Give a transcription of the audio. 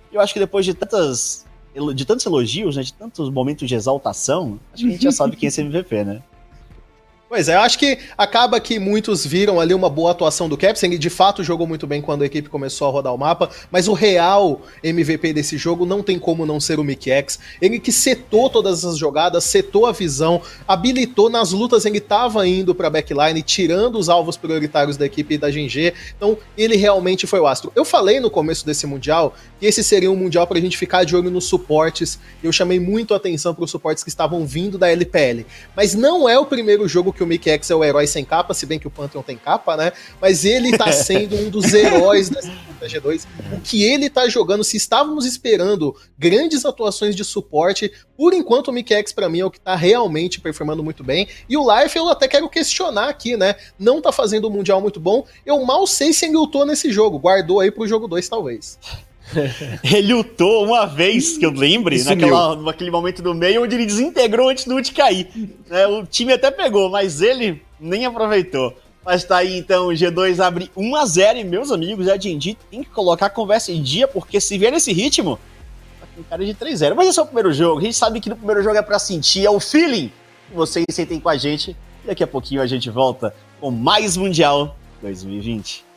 Eu acho que depois de tantos elogios, né, de tantos momentos de exaltação, acho que a gente já sabe quem é esse MVP, né? Pois é, eu acho que acaba que muitos viram ali uma boa atuação do Caps, ele de fato jogou muito bem quando a equipe começou a rodar o mapa, mas o real MVP desse jogo não tem como não ser o Mikyx. Ele que setou todas as jogadas, setou a visão, habilitou nas lutas, ele tava indo pra backline, tirando os alvos prioritários da equipe da GG, então ele realmente foi o astro. Eu falei no começo desse Mundial que esse seria um Mundial pra gente ficar de olho nos suportes, eu chamei muito a atenção pros suportes que estavam vindo da LPL, mas não é o primeiro jogo que o Mikyx é o herói sem capa, se bem que o Pantheon tem capa, né? Mas ele tá sendo um dos heróis dessa G2. O que ele tá jogando, se estávamos esperando grandes atuações de suporte, por enquanto o Mikyx pra mim é o que tá realmente performando muito bem. E o Life eu até quero questionar aqui, né? Não tá fazendo um Mundial muito bom. Eu mal sei se ele ultou nesse jogo. Guardou aí pro jogo 2, talvez. Ele ultou uma vez, que eu lembre, naquele momento do meio, onde ele desintegrou antes do ult cair. O time até pegou, mas ele nem aproveitou. Mas tá aí, então, o G2 abre 1-0 e, meus amigos, a Gen.G tem que colocar a conversa em dia, porque se vier nesse ritmo, tá com cara de 3-0. Mas esse é o primeiro jogo, a gente sabe que no primeiro jogo é pra sentir, é o feeling que vocês sentem com a gente. E daqui a pouquinho a gente volta com mais Mundial 2020.